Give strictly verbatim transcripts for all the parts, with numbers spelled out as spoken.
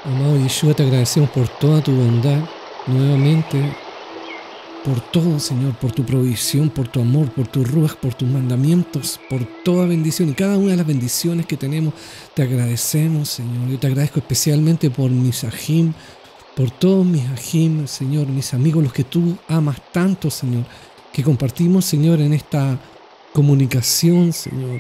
Amado Yeshua, te agradecemos por toda tu bondad, nuevamente, por todo, Señor, por tu provisión, por tu amor, por tu ruaj, por tus mandamientos, por toda bendición y cada una de las bendiciones que tenemos. Te agradecemos, Señor. Yo te agradezco especialmente por mis ajim, por todos mis ajim, Señor, mis amigos, los que tú amas tanto, Señor, que compartimos, Señor, en esta comunicación, Señor.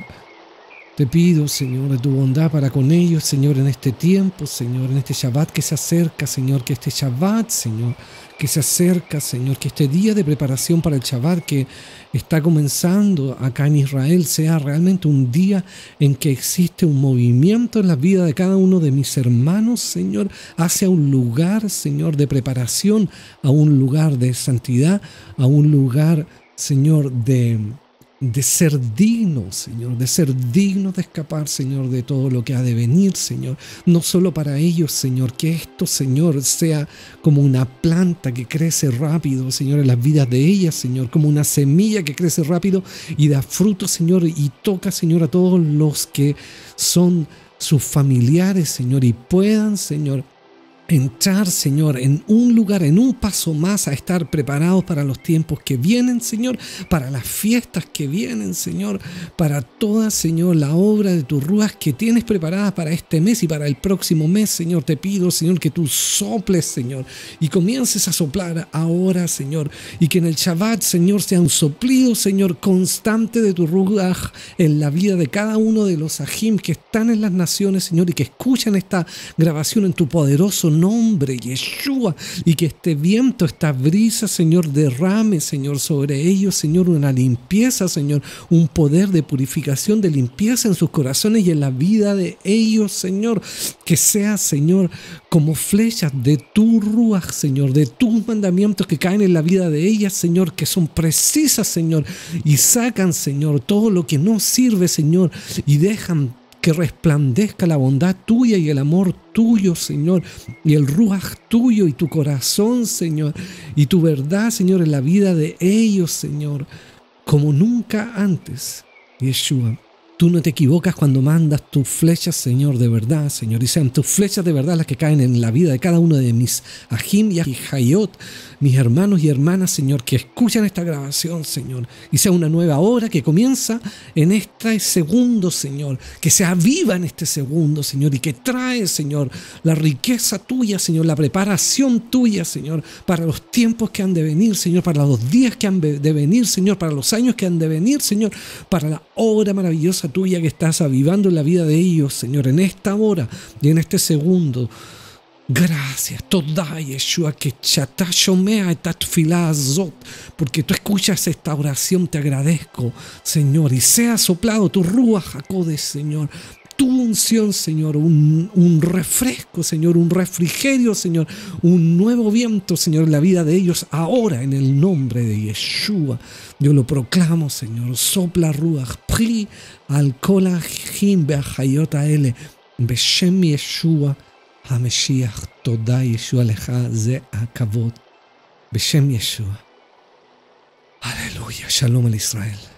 Te pido, Señor, de tu bondad para con ellos, Señor, en este tiempo, Señor, en este Shabbat que se acerca, Señor, que este Shabbat, Señor, que se acerca, Señor, que este día de preparación para el Shabbat que está comenzando acá en Israel sea realmente un día en que existe un movimiento en la vida de cada uno de mis hermanos, Señor, hacia un lugar, Señor, de preparación, a un lugar de santidad, a un lugar, Señor, de... de ser dignos, Señor, de ser dignos de escapar, Señor, de todo lo que ha de venir, Señor. No solo para ellos, Señor, que esto, Señor, sea como una planta que crece rápido, Señor, en las vidas de ellas, Señor, como una semilla que crece rápido y da fruto, Señor, y toca, Señor, a todos los que son sus familiares, Señor, y puedan, Señor, entrar, Señor, en un lugar, en un paso más a estar preparados para los tiempos que vienen, Señor, para las fiestas que vienen, Señor, para toda, Señor, la obra de tus ruas que tienes preparada para este mes y para el próximo mes, Señor. Te pido, Señor, que tú soples, Señor, y comiences a soplar ahora, Señor, y que en el Shabbat, Señor, sea un soplido, Señor, constante de tu ruaj en la vida de cada uno de los ajim que están en las naciones, Señor, y que escuchan esta grabación en tu poderoso nombre, Yeshua, y que este viento, esta brisa, Señor, derrame, Señor, sobre ellos, Señor, una limpieza, Señor, un poder de purificación, de limpieza en sus corazones y en la vida de ellos, Señor, que sea, Señor, como flechas de tu ruaj, Señor, de tus mandamientos que caen en la vida de ellas, Señor, que son precisas, Señor, y sacan, Señor, todo lo que no sirve, Señor, y dejan que resplandezca la bondad tuya y el amor tuyo, Señor, y el ruaj tuyo y tu corazón, Señor, y tu verdad, Señor, en la vida de ellos, Señor, como nunca antes, Yeshua. Tú no te equivocas cuando mandas tus flechas, Señor, de verdad, Señor, y sean tus flechas de verdad las que caen en la vida de cada uno de mis ajim y ajayot, mis hermanos y hermanas, Señor, que escuchan esta grabación, Señor, y sea una nueva hora que comienza en este segundo, Señor, que se aviva en este segundo, Señor, y que trae, Señor, la riqueza tuya, Señor, la preparación tuya, Señor, para los tiempos que han de venir, Señor, para los días que han de venir, Señor, para los años que han de venir, Señor, para la obra maravillosa tuya que estás avivando en la vida de ellos, Señor, en esta hora y en este segundo. Gracias, toda Yeshua, que chatashomea esta tefilá azot, porque tú escuchas esta oración, te agradezco, Señor, y sea soplado tu ruaj hakodesh, Señor, tu unción, Señor, un, un refresco, Señor, un refrigerio, Señor, un nuevo viento, Señor, en la vida de ellos, ahora en el nombre de Yeshua. Yo lo proclamo, Señor, sopla ruaj, pri al kol hajim beachayot haele, beshem Yeshua, המשיח, תודה ישוע לך, זה הכבוד, בשם ישוע. הללויה, שלום על ישראל.